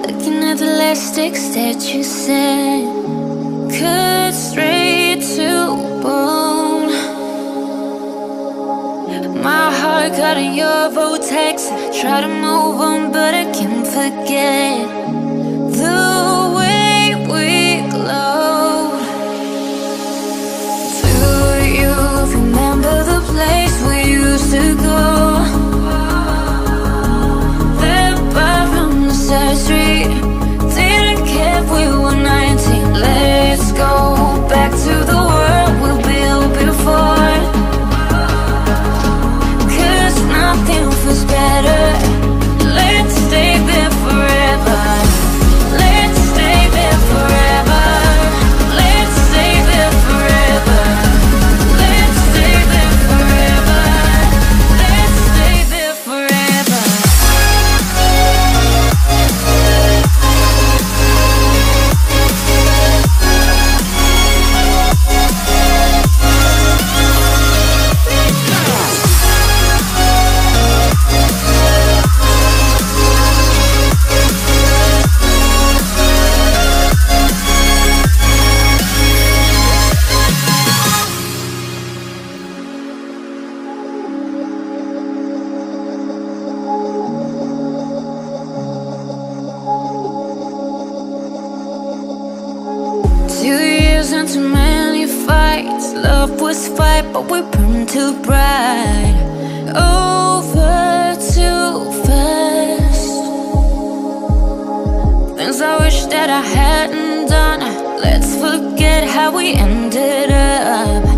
Looking at the last text that you sent, cut straight to bone. My heart caught in your vortex. Try to move on, but I can't forget the way we glowed. Do you remember the place we used to go? Street. Didn't care if we were 19. Let's go back to the world we built before, 'cause nothing feels better. Let's stay there forever. Let's stay there forever. Let's stay there forever. Let's stay there forever. Let's stay there forever. Too many fights, love was fight, but we burned too bright. Over too fast. Things I wish that I hadn't done. Let's forget how we ended up.